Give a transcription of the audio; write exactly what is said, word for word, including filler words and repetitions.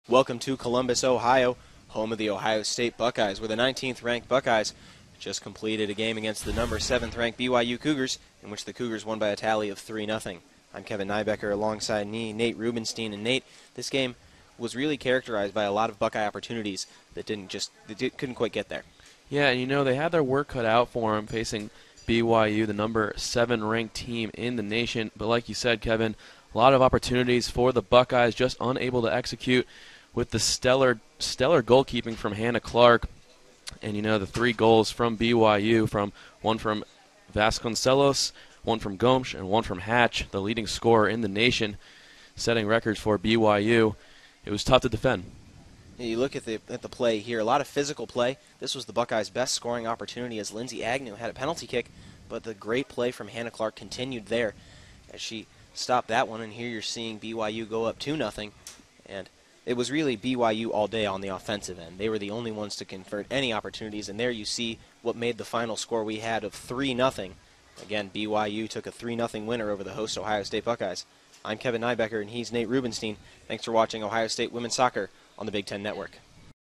Welcome to Columbus, Ohio, home of the Ohio State Buckeyes, where the nineteenth ranked Buckeyes just completed a game against the number seventh ranked B Y U Cougars, in which the Cougars won by a tally of three nothing. I'm Kevin Nybecker alongside me, Nate Rubenstein. And Nate, this game was really characterized by a lot of Buckeye opportunities that didn't just that did, couldn't quite get there. Yeah, and you know, they had their work cut out for them facing B Y U, the number seven ranked team in the nation. But like you said, Kevin, a lot of opportunities for the Buckeyes, just unable to execute with the stellar stellar goalkeeping from Hannah Clark. And, you know, the three goals from B Y U, from one from Vasconcelos, one from Gomes, and one from Hatch, the leading scorer in the nation, setting records for B Y U. It was tough to defend. You look at the at the play here, a lot of physical play. This was the Buckeyes' best scoring opportunity as Lindsay Agnew had a penalty kick, but the great play from Hannah Clark continued there as she stopped that one. And here you're seeing B Y U go up two nothing, and it was really B Y U all day on the offensive end. They were the only ones to convert any opportunities, and there you see what made the final score we had of three nothing. Again, B Y U took a three nothing winner over the host Ohio State Buckeyes. I'm Kevin Nybecker, and he's Nate Rubenstein. Thanks for watching Ohio State Women's Soccer on the Big Ten Network.